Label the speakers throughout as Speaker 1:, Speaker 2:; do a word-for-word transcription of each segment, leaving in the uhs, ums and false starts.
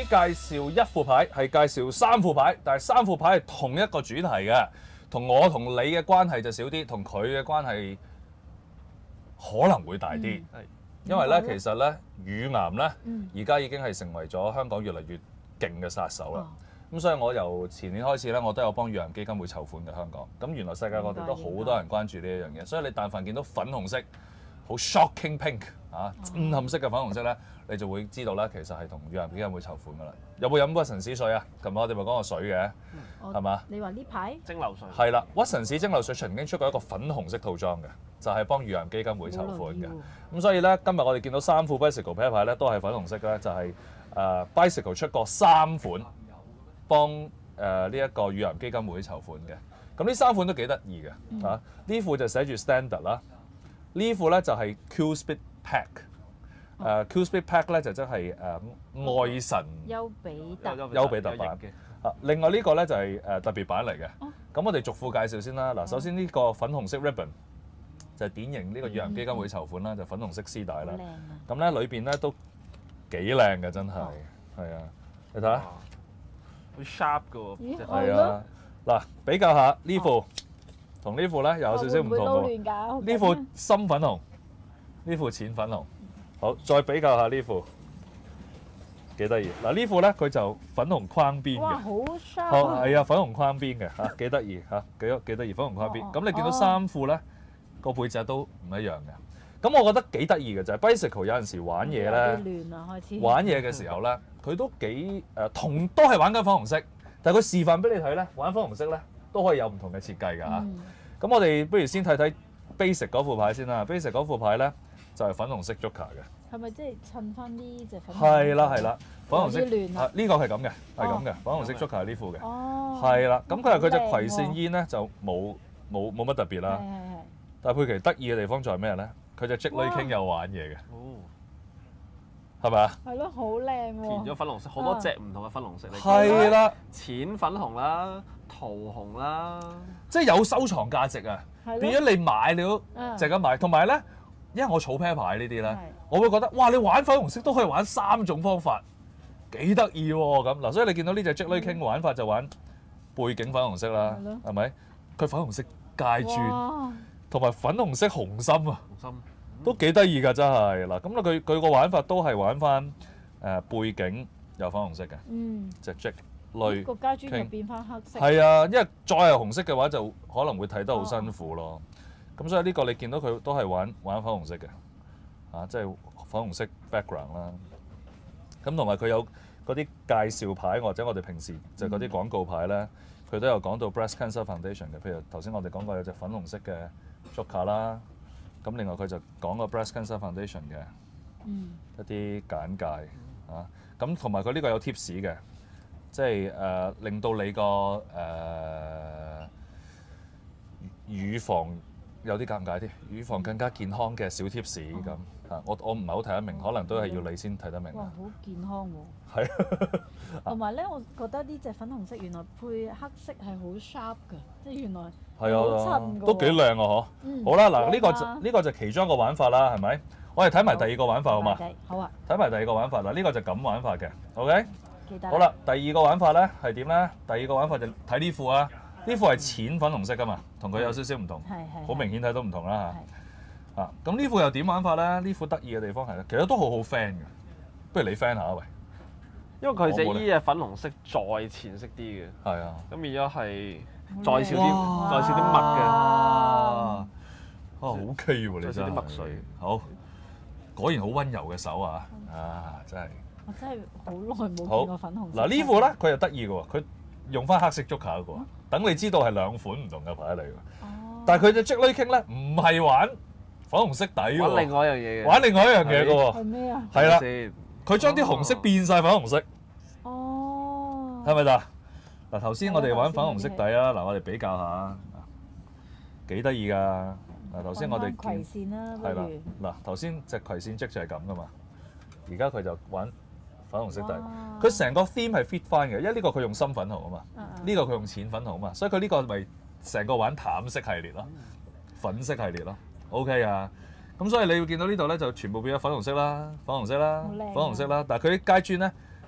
Speaker 1: 介紹一副牌，係介紹三副牌，但係三副牌係同一個主題嘅，同我同你嘅關係就少啲，同佢嘅關係可能會大啲。係、嗯，因為咧其實咧乳癌咧而家已經係成為咗香港越嚟越勁嘅殺手啦。咁、哦、所以我由前年開始咧，我都有幫乳癌基金會籌款嘅香港。咁原來世界各地都好多人關注呢一樣嘢，所以你但凡見到粉紅色好 shocking pink 啊，震撼色嘅粉紅色咧，你就會知道咧，其實係同乳癌基金會籌款噶啦。有冇飲過屈臣氏水啊？琴日我哋咪講過水嘅，係嘛、嗯？
Speaker 2: 你話呢排
Speaker 3: 蒸餾水
Speaker 1: 係啦，屈臣氏蒸餾水曾經出過一個粉紅色套裝嘅，就係、是、幫乳癌基金會籌款嘅。咁所以咧，今日我哋見到三副 Bicycle 啤牌咧，都係粉紅色嘅，就係、是、誒、呃、Bicycle 出過三款幫誒呢一個乳癌基金會籌款嘅。咁呢三款都幾得意嘅嚇。呢、嗯啊、副就寫住 Standard 啦。呢副咧就係 Q-Speed Pack， 誒、uh, Q-Speed Pack 咧就即係誒愛神
Speaker 2: 丘比特
Speaker 1: 丘比特版。啊，另外呢個咧就係誒特別版嚟嘅。咁、哦、我哋逐副介紹先啦。嗱，首先呢個粉紅色 ribbon 就係典型呢個乳癌基金會籌款啦，就粉紅色絲帶啦。咁咧裏邊咧都幾靚嘅，真係係啊！你睇下，
Speaker 3: 好 sharp 嘅喎。
Speaker 1: 係啊，嗱，比較下呢副。同呢副咧又有少少唔同喎，呢副深粉紅，呢副淺粉紅。好，再比較下呢副，幾得意。嗱呢副咧佢就粉紅框邊嘅，
Speaker 2: 哇，好 sharp。
Speaker 1: 好係啊，粉紅框邊嘅嚇，幾得意嚇，幾幾得意粉紅框邊。咁、哦、你見到三副咧個、哦、背脊都唔一樣嘅。咁我覺得幾得意嘅就係 Bicycle 有陣時玩嘢咧，
Speaker 2: 亂啊開始。
Speaker 1: 玩嘢嘅時候咧，佢都幾誒同都係玩緊粉紅色，但係佢示範俾你睇咧，玩粉紅色咧。都可以有唔同嘅設計㗎嚇。咁、嗯、我哋不如先睇睇 basic 嗰副牌先啦。basic 嗰副牌咧就係、是、粉紅色 Joker 嘅。
Speaker 2: 係咪即係襯翻呢隻粉紅色？
Speaker 1: 係啦係啦，粉紅色。
Speaker 2: 有啲亂啊。
Speaker 1: 呢個係咁嘅，係咁嘅。粉紅色 Joker 係呢副嘅。哦。係啦，咁佢係佢隻葵扇煙咧就冇冇冇乜特別啦。係係係。但係佩奇得意嘅地方在咩咧？佢隻 Jack Lee King 有玩嘢嘅。哦。係咪啊？係
Speaker 2: 咯，好靚喎！
Speaker 3: 填咗粉紅色，好多隻唔同嘅粉紅色。
Speaker 1: 係啦，
Speaker 3: 淺粉紅啦。桃紅啦，
Speaker 1: 即係有收藏價值啊！變咗你買你都值得買，同埋咧，因為我儲啤牌呢啲咧，我會覺得哇！你玩粉紅色都可以玩三種方法，幾得意喎咁嗱。所以你見到呢隻 Jack Lee King 玩法就玩背景粉紅色啦，係咪？佢粉紅色街磚，同埋粉紅色紅心啊，紅心都幾得意㗎，真係嗱。咁咧佢佢個玩法都係玩翻誒背景有粉紅色嘅，嗯，隻 Jack。類
Speaker 2: 個階磚就變翻黑色。
Speaker 1: 係啊，因為再係紅色嘅話，就可能會睇得好辛苦咯。咁、哦、所以呢個你見到佢都係玩玩粉紅色嘅，啊，即係粉紅色 background 啦。咁同埋佢有嗰啲介紹牌，或者我哋平時就嗰啲廣告牌咧，佢、嗯、都有講到 Breast Cancer Foundation 嘅。譬如頭先我哋講過有隻粉紅色嘅 Joker 啦，咁另外佢就講個 Breast Cancer Foundation 嘅、嗯、一啲簡介啊。咁同埋佢呢個有 tips 嘅。即係誒、呃、令到你個誒、呃、乳房有啲尷尬啲，乳房更加健康嘅小 tips 咁嚇。我我唔係好睇得明，可能都係要你先睇得明。
Speaker 2: 哇，好健康喎！
Speaker 1: 係。
Speaker 2: 同埋咧，我覺得呢隻粉紅色原來配黑色係好 sharp 嘅，即係原來
Speaker 1: 係啊，都幾靚啊！嗬、嗯。好啦，嗱呢、呢個就呢、呢個就其中一個玩法啦，係咪？我哋睇埋第二個玩法好嘛？
Speaker 2: 好啊。
Speaker 1: 睇埋第二個玩法嗱，呢、呢個就咁玩法嘅 ，OK？好
Speaker 2: 啦，
Speaker 1: 第二個玩法咧係點咧？第二個玩法就睇呢副啊，呢副係淺粉紅色噶嘛，同佢有少少唔同，好明顯睇到唔同啦嚇。啊，咁呢副又點玩法咧？呢副得意嘅地方係咧，其實都好好 fan 嘅。不如你 fan 下喂，
Speaker 3: 因為佢隻呢隻粉紅色再淺色啲嘅，係啊，咁變咗係再少啲，再少啲墨嘅。啊，
Speaker 1: 好 OK 喎，你真係。
Speaker 3: 再少啲墨水。
Speaker 1: 好，果然好溫柔嘅手啊！啊，真係。
Speaker 2: 我真係好耐冇見過粉紅色。
Speaker 1: 嗱呢副咧，佢又得意嘅喎，佢用翻黑色 Joker 嗰個，等你知道係兩款唔同嘅牌嚟㗎。哦。但係佢隻 Jack Lee King 咧，唔係玩粉紅色底喎。
Speaker 3: 玩另外一樣嘢嘅。
Speaker 1: 玩另外一樣嘢嘅喎。
Speaker 2: 係咩啊？
Speaker 1: 係啦。佢將啲紅色變晒粉紅色。
Speaker 2: 哦。
Speaker 1: 係咪咋？嗱頭先我哋玩粉紅色底啊，嗱我哋比較下，幾得意㗎。嗱頭先我哋
Speaker 2: 葵扇啦，
Speaker 1: 係啦。嗱頭先隻葵扇積就係咁㗎嘛，而家佢就玩粉紅色底，佢成個 theme 係 fit 翻嘅，因為呢個佢用深粉紅啊嘛，呢、uh uh. 個佢用淺粉紅啊嘛，所以佢呢個咪成個玩淡色系列咯，粉色系列咯 ，OK 啊，咁所以你會見到呢度咧就全部變咗粉紅色啦，粉紅色啦，粉紅色啦，但係佢啲階磚咧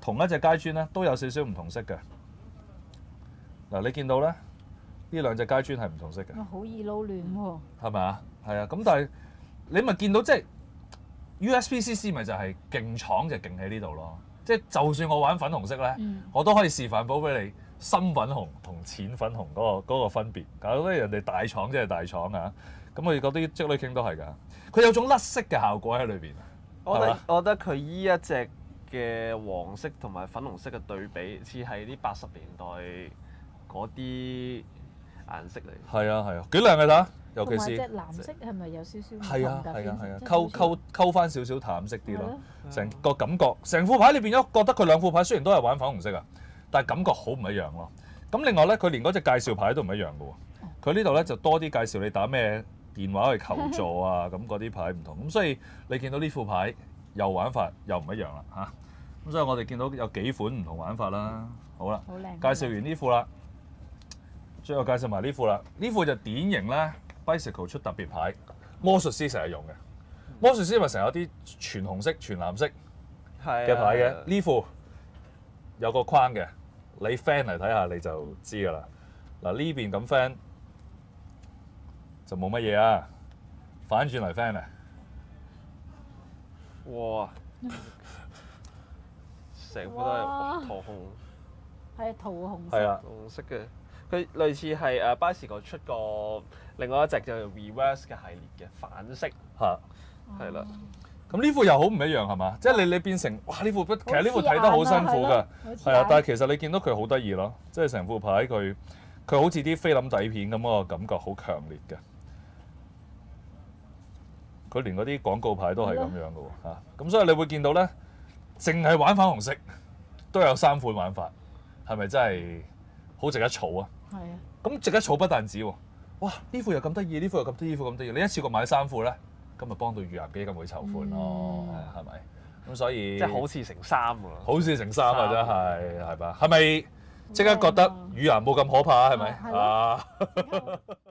Speaker 1: 同一隻階磚咧都有少少唔同色嘅。嗱，你見到咧呢兩隻階磚係唔同色嘅。
Speaker 2: 好易撈亂喎。
Speaker 1: 係咪啊？係啊，咁但係你咪見到即係 U S B C C 咪就係勁廠就勁喺呢度咯。即係就算我玩粉紅色咧，
Speaker 2: 嗯、
Speaker 1: 我都可以示範到俾你深粉紅同淺粉紅嗰、嗰個嗰個分別。搞到人哋大廠即係大廠啊！咁我哋嗰啲積女傾都係㗎，佢有種甩色嘅效果喺裏邊。
Speaker 3: 我覺得我覺得佢依一隻嘅黃色同埋粉紅色嘅對比，似係啲八十年代嗰啲顏色嚟。
Speaker 1: 係啊係啊，幾靚嘅睇，尤其是
Speaker 2: 隻藍色係咪有少少唔同㗎？
Speaker 1: 係啊係啊係啊，溝溝溝翻少少淡色啲咯，成
Speaker 3: 的
Speaker 1: 個感覺，成副牌你變咗覺得佢兩副牌雖然都係玩粉紅色啊，但係感覺好唔一樣咯。咁另外咧，佢連嗰隻介紹牌都唔一樣嘅喎。佢呢度咧就多啲介紹你打咩電話去求助啊，咁嗰啲牌唔同。咁所以你見到呢副牌又玩法又唔一樣啦嚇。咁所以我哋見到有幾款唔同玩法啦。好啦，介紹完呢副啦，最後介紹埋呢副啦。呢副就典型咧 Bicycle 出特別牌，魔術師成日用嘅。魔術師咪成日有啲全紅色、全藍色嘅牌嘅。呢副有個框嘅，你 fan 嚟睇下你就知㗎啦。嗱，呢邊咁 fan 就冇乜嘢啊，反轉嚟 fan 啊！
Speaker 3: 哇！成副都係桃紅，
Speaker 2: 係桃紅色。
Speaker 1: 係啊，
Speaker 3: 紅色嘅。佢類似係誒 Bicycle 出過另外一隻叫做 Reverse 嘅系列嘅反色
Speaker 1: 嚇，
Speaker 3: 係啦。
Speaker 1: 咁呢副又好唔一樣係嘛？即係你你變成哇呢副，其實呢副睇得好辛苦㗎，係啊，但係其實你見到佢好得意咯，即係成副牌佢佢好似啲菲林底片咁個感覺好強烈嘅。佢連嗰啲廣告牌都係咁樣嘅喎嚇，咁所以你會見到咧，淨係玩粉紅色都有三款玩法，係咪真係好值得儲啊？
Speaker 2: 係啊，
Speaker 1: 咁值得儲不但止喎，哇！呢副又咁得意，呢副又咁得意，呢副咁得意，你一次過買三副咧，咁咪幫到乳癌基金會籌款咯，係咪、嗯？咁所以
Speaker 3: 即係好事成三喎，
Speaker 1: 好事成三啊！真係係嘛？係咪即刻覺得乳癌冇咁可怕？係咪啊？